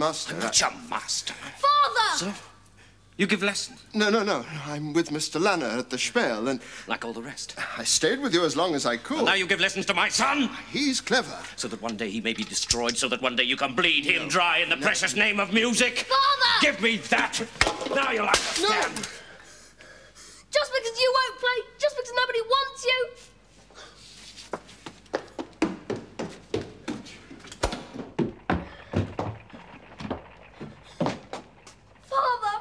master. I'm not your master. Father! So? You give lessons? No. I'm with Mr. Lanner at the Spiel, and... Like all the rest? I stayed with you as long as I could. And now you give lessons to my son? He's clever. So that one day he may be destroyed, so that one day you can bleed him dry in the precious name of music? Father! Give me that! Now you'll understand. No. Just because you won't play, just because nobody wants you. Father!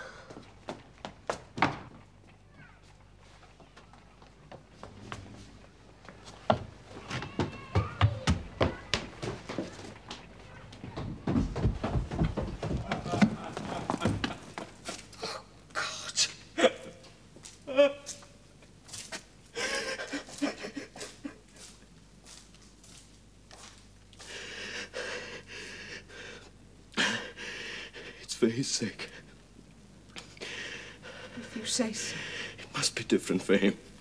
For his sake. If you say so. It must be different for him.